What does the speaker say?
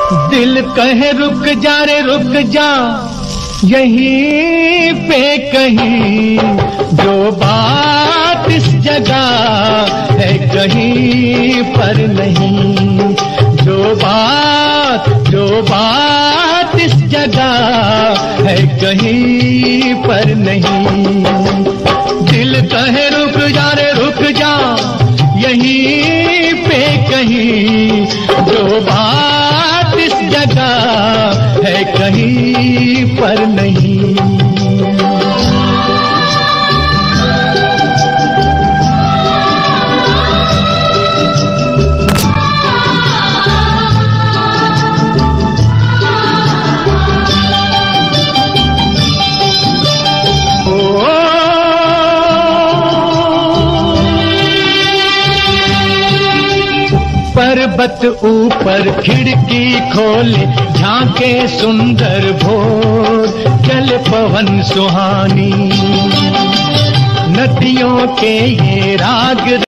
दिल कहे रुक जा रे रुक जा, यहीं पे कहीं जो बात इस जगह है कहीं पर नहीं। जो बात इस जगह है कहीं पर नहीं। दिल कहे रुक जा रे रुक जा, यहीं पे कहीं जो बात इस जगह है कहीं पर नहीं। पर्वत ऊपर खिड़की खोले, झांके सुंदर भोर, चले पवन सुहानी, नदियों के ये राग